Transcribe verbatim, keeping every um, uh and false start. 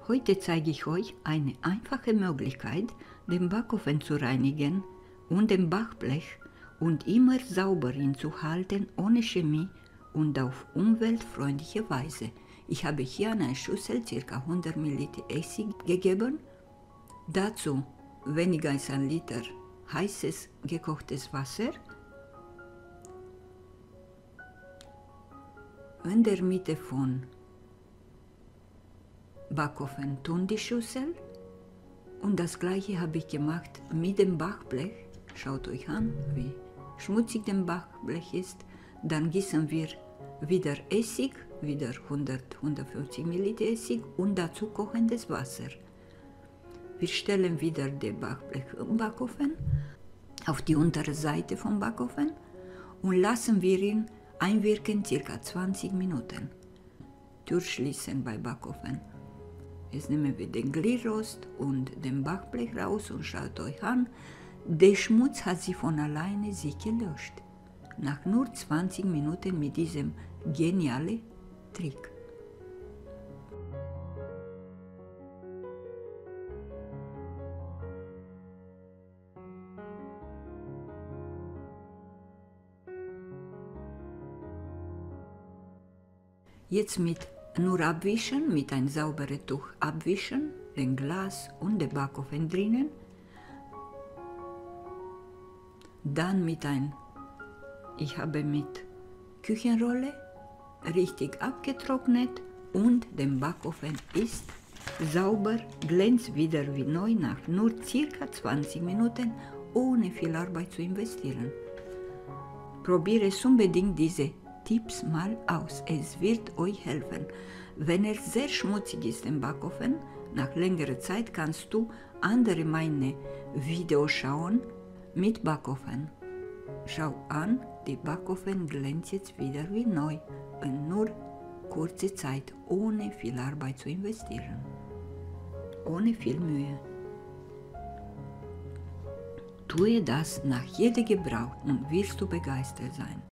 Heute zeige ich euch eine einfache Möglichkeit, den Backofen zu reinigen und den Backblech und immer sauber ihn zu halten, ohne Chemie und auf umweltfreundliche Weise. Ich habe hier in einer Schüssel ca. hundert Milliliter Essig gegeben, dazu weniger als ein Liter heißes gekochtes Wasser. In der Mitte von Backofen tun die Schüssel und das gleiche habe ich gemacht mit dem Backblech. Schaut euch an, wie schmutzig das Backblech ist. Dann gießen wir wieder Essig, wieder hundert bis hundertfünfzig Milliliter Essig und dazu kochendes Wasser. Wir stellen wieder das Backblech im Backofen auf die untere Seite vom Backofen und lassen wir ihn einwirken ca. zwanzig Minuten. Tür schließen bei Backofen. Jetzt nehmen wir den Grillrost und den Backblech raus und schaut euch an, der Schmutz hat sich von alleine sich gelöscht. Nach nur zwanzig Minuten mit diesem genialen Trick. Jetzt mit nur abwischen, mit einem sauberen Tuch abwischen, den Glas und den Backofen drinnen. Dann mit ein, ich habe mit Küchenrolle richtig abgetrocknet und der Backofen ist sauber, glänzt wieder wie neu nach nur ca. zwanzig Minuten, ohne viel Arbeit zu investieren. Probiere es unbedingt diese Tipps mal aus, es wird euch helfen. Wenn er sehr schmutzig ist im Backofen, nach längerer Zeit kannst du andere meine Videos schauen mit Backofen. Schau an, die Backofen glänzt jetzt wieder wie neu in nur kurze Zeit, ohne viel Arbeit zu investieren, ohne viel Mühe. Tue das nach jedem Gebrauch und wirst du begeistert sein.